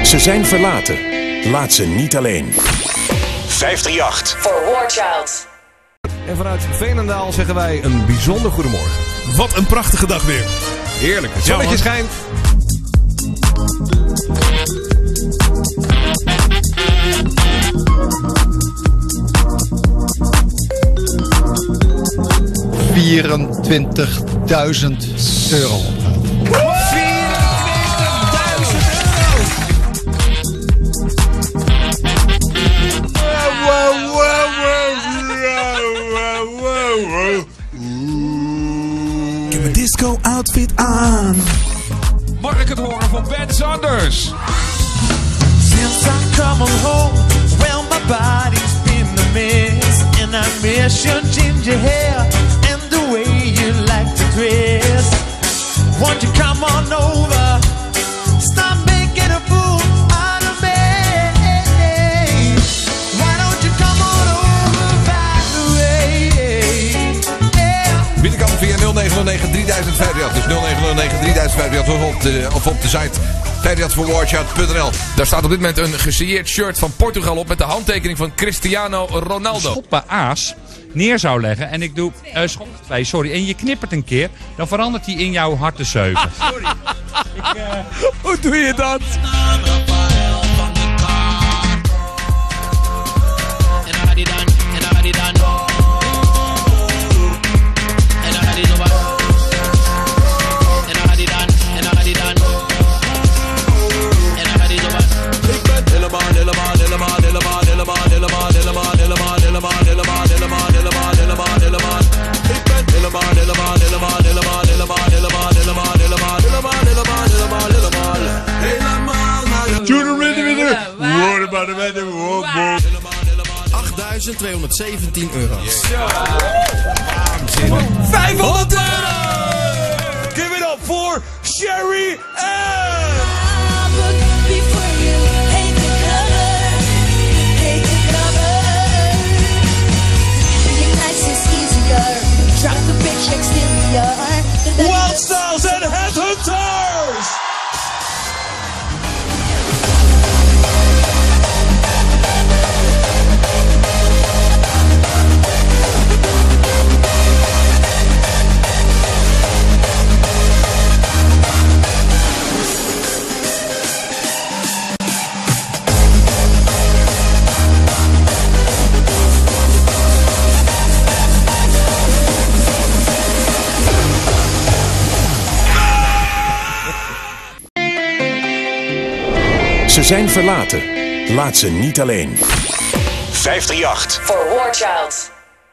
Ze zijn verlaten. Laat ze niet alleen. 538. For War Child. En vanuit Veenendaal zeggen wij een bijzonder goedemorgen. Wat een prachtige dag weer. Heerlijk, het zonnetje schijnt. €24.000 Ik heb mijn disco outfit aan. Mag ik het horen van Ben Sanders? Since I come home, well my body's been a mess, and I miss your ginger hair and the way you like to dress. Won't you come on over? Stop making a fool out of me. Why don't you come on over by the way? Yeah. Binnenkant via 0909 3000 538. Dus 0909 3000 538 of op de site 538forwarchild.nl. Daar staat op dit moment een gesigneerd shirt van Portugal op met de handtekening van Cristiano Ronaldo. Schoppen aas neer zou leggen en ik doe schop 2, sorry, en je knippert een keer, dan verandert hij in jouw hartenzeugen. Sorry. Hoe doe je dat? €8.217. €500! Give it up for Sherry Ann! Wild Styles and Headhunters! Ze zijn verlaten. Laat ze niet alleen. 538. For War Child.